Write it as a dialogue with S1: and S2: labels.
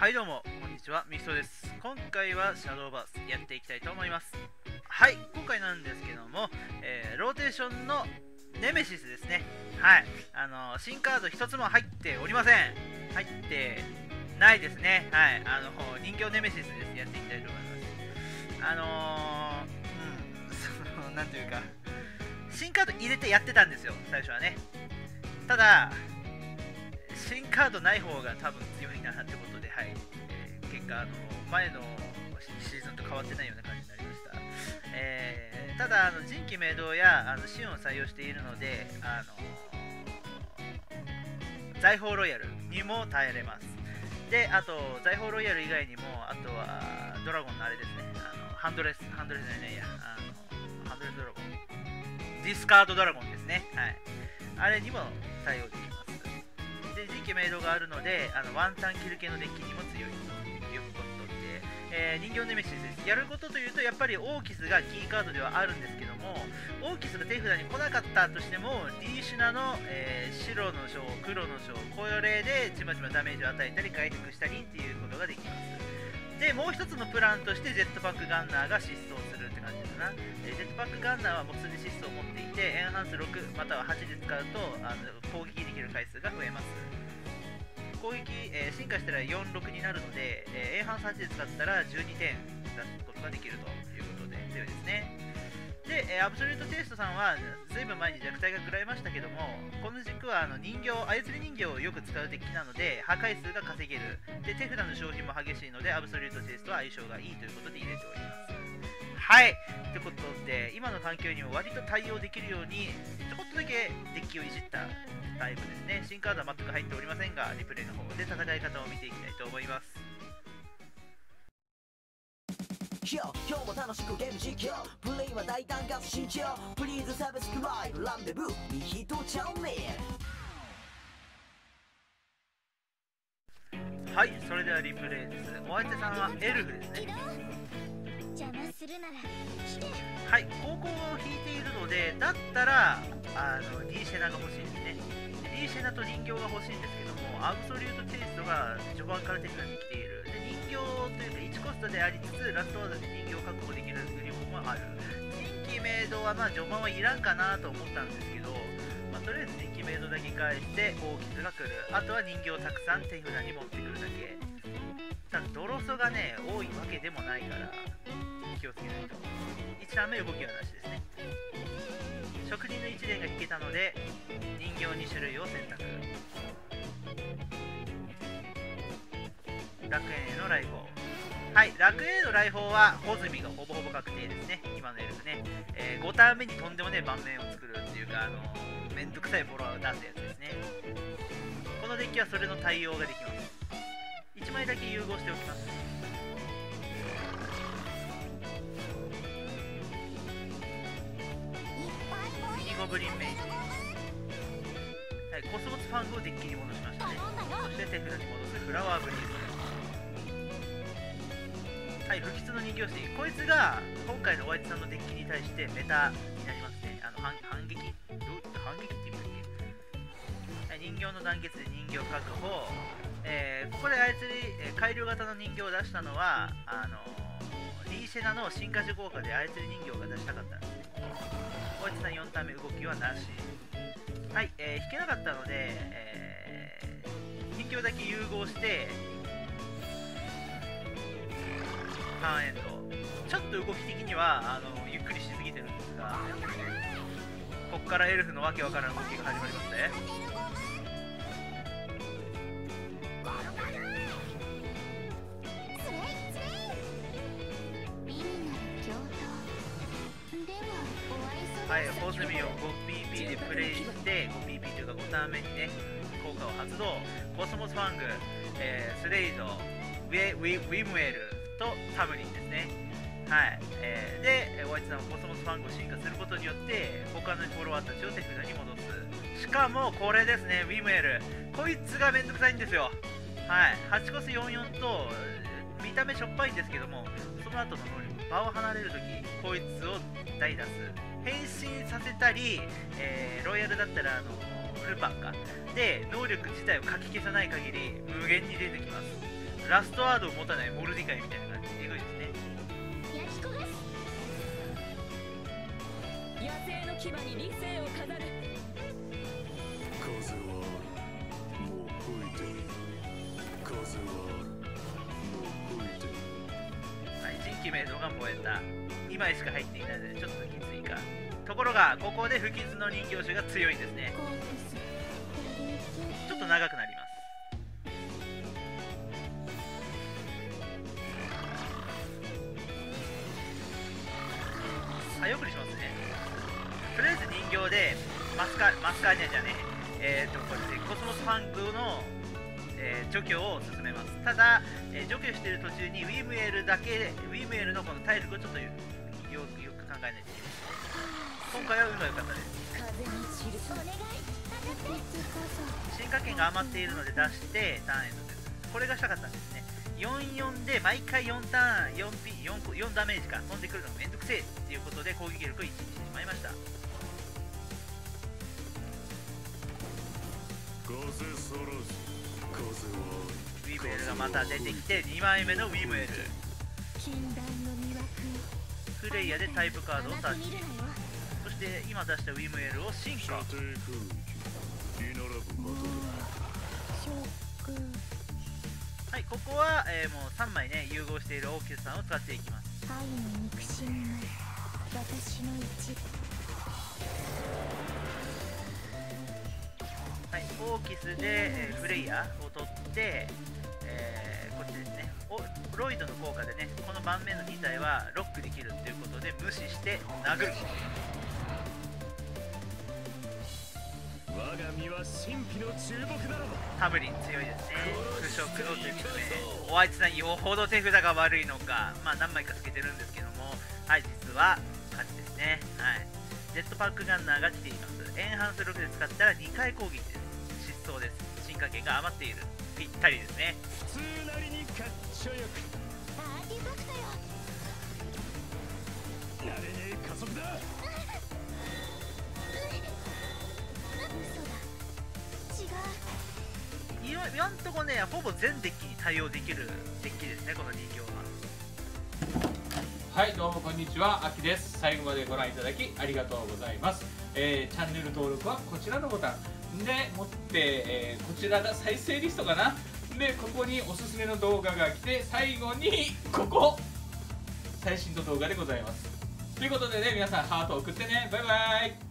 S1: はいどうも、こんにちは、ミキソです。今回はシャドーバースやっていきたいと思います。はい、今回なんですけども、ローテーションのネメシスですね。はい、新カード一つも入っておりません。入ってないですね。はい、人形ネメシスです。やっていきたいと思います。なんというか、新カード入れてやってたんですよ、最初はね。ただ、新カードない方が多分強いなってことで、はい、結果前のシーズンと変わってないような感じになりました。ただ人気明動やシオンを採用しているので、財宝ロイヤルにも耐えれます。で、あと財宝ロイヤル以外にも、あとはドラゴンのあれですね、ハンドレスじゃないや、ハンドレスドラゴン、ディスカードドラゴンですね。はい、あれにも対応できます。で、人気明動があるので、ワンタンキル系のデッキにも強いということで、人形ネメシスです。やることというと、やっぱりオーキスがキーカードではあるんですけども、オーキスが手札に来なかったとしても、D シュナの、白の章、黒の章、これでちまちまダメージを与えたり回復したりっていうことができます。で、もう一つのプランとしてジェットパックガンナーが疾走するって感じかな。ジェットパックガンナーはもうすでに疾走を持っていて、エンハンス6または8で使うと攻撃できる回数が増えます。攻撃、進化したら46になるので、エンハンス8で使ったら12点出すことができるということで強いですね。で、アブソリュートテイストさんはずいぶん前に弱体が食らいましたけども、この軸は操り人形をよく使うデッキなので破壊数が稼げる。で、手札の消費も激しいのでアブソリュートテイストは相性がいいということで入れております。はい、ということで今の環境にも割と対応できるようにちょこっとだけデッキをいじったタイプですね。新カードは全く入っておりませんが、リプレイの方で戦い方を見ていきたいと思います。
S2: 今日も楽しくゲーム実況プレイは大胆かつ慎重プリーズサブスクライブランデブーミヒトチャンネ
S1: ル。はい、それではリプレイです。お相手さんはエルフですね。
S3: 邪魔するなら来て。
S1: はい、高校を引いているので、だったらD シェナが欲しいですね。D シェナと人形が欲しいんですけども、アブソリュートテイストが序盤から手札に来ている。で、人形というか1コストでありつつラストワードで人形を確保できる売り物もある。人気明動は序盤はいらんかなと思ったんですけど、とりあえず人気明動だけ返して大きさが来る。あとは人形をたくさん手札に持ってくるだけ。ただドロソがね多いわけでもないから気をつけないと。1段目動きはなしですね。職人の1連が引けたので人形2種類を選択。楽園への来訪。はい、楽園への来訪は穂積がほぼほぼ確定ですね。今のエルフね、5ターン目にとんでもねえ盤面を作るっていうかめんどくさいフォロワーを出すやつですね。このデッキはそれの対応ができます。1枚だけ融合しておきます。ミニゴブリンメイジ、はい、コスモスファングをデッキに戻しましたね。そして手札に戻すフラワーブリーズ。はい、不吉の人形師、こいつが今回のお相手さんのデッキに対してメタになりますね。反撃って言うんだっけ。はい、人形の団結で人形確保。ここで改良型の人形を出したのはリーシェナの進化時効果で操り人形が出したかったんですね。お相手さん4ターン目動きはなし。はい、引けなかったので、人形だけ融合してターンエンド。ちょっと動き的にはゆっくりしすぎてるんですが、ここからエルフのわけわからん動きが始まりますね。はい、ホズミを 5PP でプレイして 5PP というか5ターン目にね効果を発動。コスモスファング、スレイド、ウィムエルとタムリンですね。はい、でお相手さんはコスモスファングを進化することによって他のフォロワーたちを手札に戻す。しかもこれですね、ウィムエル、こいつがめんどくさいんですよ。はい、8コス44と見た目しょっぱいんですけども、その後の能力、場を離れるときこいつを大出す。変身させたり、ロイヤルだったらルパンかで能力自体をかき消さない限り無限に出てきます。 ラストワードを持たないモルディカイみたいな感じでえぐいですね。
S3: 焼き焦がす。
S4: 野生の牙に理性を飾る。
S5: 風はもう吹いてる。風はもう吹いてる。
S1: はい、人気名度が燃えた。2枚しか入っていないのでちょっときついか。ところがここで不吉の人形種が強いんですね。
S3: コープス。
S1: ちょっと長くなります。早送りしますね。とりあえず人形でマスカーニャじゃねえ、これでコスモスファングの、除去を進めます。ただ、除去している途中にウィムエルのこの体力をちょっとよく考えないといけない。今回は運が良かったです。
S4: 風に散る。
S3: お願い。当たって。
S1: 進化圏が余っているので出してターンエンドです。これがしたかったんですね。44で毎回4ターン 4ダメージか飛んでくるのがめんどくせえっていうことで攻撃力を1にしてしまいました。
S5: 風そらず風は
S1: ウィムエルがまた出てきて2枚目のウィムエル。
S3: 禁断の魅惑
S1: プレイヤーでタイプカードをタッチ。
S3: 甘く見るなよ。
S1: そして今出したウィムエルを進化。
S5: 射程空域居並ぶまと
S3: ショック。
S1: はい、ここは、もう3枚ね融合しているオーキスさんを使っていきます。
S3: 愛の憎しみも私の一部。
S1: はい、オーキスで、フレイヤーを取って、こっちですね。ロイドの効果でねこの盤面の2体はロックできるということで無視して殴る。
S5: 我が身は神秘の注目ならば。
S1: タムリン強いですね。不織の手札でおあいつさんよほど手札が悪いのか、まあ何枚かつけてるんですけども、はい、実は勝ちですね。はい、ジェットパックガンナーが来ています。エンハンス力で使ったら2回攻撃です。疾走です。進化系が余っている。ぴったりですね。
S5: 普通なりにかっちょよく。
S3: アーティファクトよ。
S5: やれねえ加速だ。
S3: 嘘だ。違う。
S1: 今んとこねほぼ全デッキに対応できるデッキですね、この人形は。
S6: はい、どうもこんにちは、あきです。最後までご覧いただきありがとうございます。チャンネル登録はこちらのボタンでもって、こちらが再生リストかな。でここにおすすめの動画が来て、最後にここ最新の動画でございます。ということでね、皆さんハート送ってね。バイバイ。